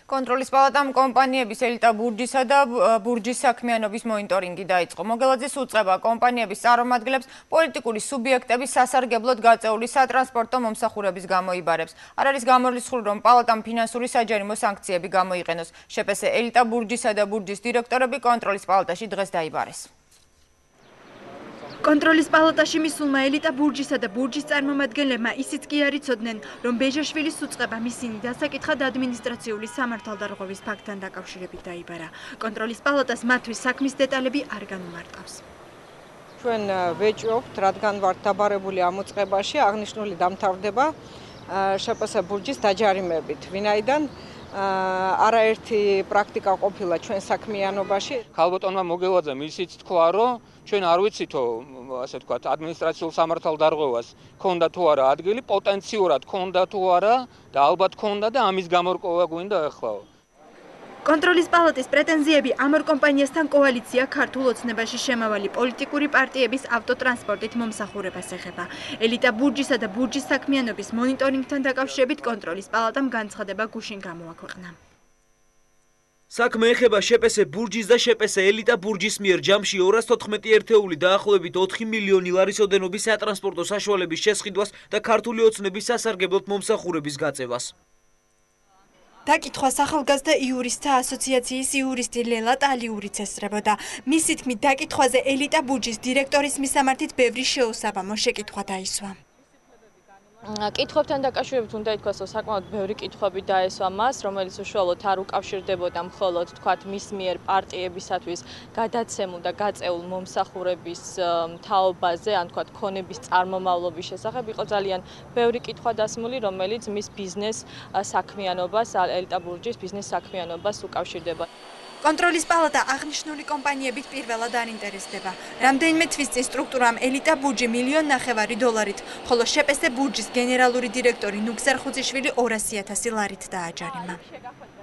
კონტროლის პალატამ კომპანიების ელიტა ბურჯისა და ბურჯის საქმიანობის მონიტორინგი დაიწყო. მოგელაძის უწყება კომპანიების წარმომადგენლებს პოლიტიკური სუბიექტების სასარგებლოდ გაწეული სატრანსპორტო მომსახურების გამო იბარებს. არ არის გამორიცხული, რომ პალატამ ფინანსური საჯარიმო სანქციები გამოიყენოს. შპს ელიტა ბურჯისა და ბურჯის დირექტორები კონტროლის პალატაში დღეს დაიბარეს. კონტროლის პალატაში მისულმა ელიტა ბურჯისა და ბურჯის წარმომადგენლებმა ისიც კი არ იცოდნენ, რომ ბეჟაშვილის უწყებამ ისინი დასაკითხად ადმინისტრაციული სამართალდარღვევის ფაქტთან დაკავშირებით დაიბარა. კონტროლის პალატას მათთვის საქმის დეტალები არ განუმარტყავს. ჩვენ ვეჭვობთ, რადგან ვართ დაბარებული ამ უწყებაში, აღნიშნული დამთავრდება შპს ბურჯის დაჯარიმებით, ვინაიდან არაერთი პრაქტიკა ყოფილა ჩვენ საქმიანობაში. ქალბატონმა მოგელაძემ ისიც თქვა, რომ ჩვენ არ ვიცითო, ასე ვთქვათ, ადმინისტრაციულ სამართალდარღვევას ქონდა თუ არა ადგილი, პოტენციურად ქონდა თუ არა და ალბათ ქონდა და ამის გამორკვევა გვინდა ახლაო. კონტროლის პალატის პრეტენზიები ამ ორ კომპანიასთან კოალიცია ქართულ ოცნებაში შემავალი პოლიტიკური პარტიების ავტოტრანსპორტით მომსახურებას ეხება. ელიტა ბურჯისა და ბურჯის საქმიანობის მონიტორინგთან დაკავშირებით კონტროლის პალატამ განცხადება გუშინ გამოაქვეყნა. საქმე ეხება შპს ბურჯის და შპს ელიტა ბურჯის მიერ ჯამში 214 ერთეული დაახლოებით 4 მილიონი ლარის ოდენობის სატრანსპორტო საშუალების შესყიდვას და ქართული ოცნების სასარგებლოდ მომსახურების გაწევას. დაკითხვას ახალგაზრდა იურისტთა ასოციაციის იურისტი ლელა ტალიურიც ესწრებოდა. მისი თქმით, დაკითხვაზე ელიტა ბურჯის დირექტორის მისამართით ბევრი შეუსაბამო შეკითხვა დაისვა. კითხვებთან დაკავშირებით უნდა ითქვას, რომ საკმაოდ ბევრი კითხვები დაესვა მას, რომელიც უშუალოდ არ უკავშირდებოდა მხოლოდ თქვათ მის მიერ პარტიებისათვის გადაცემულ და გაწეულ მომსახურების თაობაზე, ან თქვათ ქონების წარმომავლობის შესახებ, იყო ძალიან ბევრი კითხვა დასმული, რომელიც მის ბიზნეს საქმიანობას, ელიტა ბურჯის ბიზნეს საქმიანობას უკავშირდება. კონტროლის პალატა აღნიშნული კომპანიებით პირველად არ ინტერესდება. რამდენიმე თვის წინ სტრუქტურამ ელიტა ბურჯი $1,500,000 დოლარით, ხოლო შპს ბურჯის გენერალური დირექტორი ნუგზარ ხუძიშვილი 200,000 ლარით დააჯარიმა.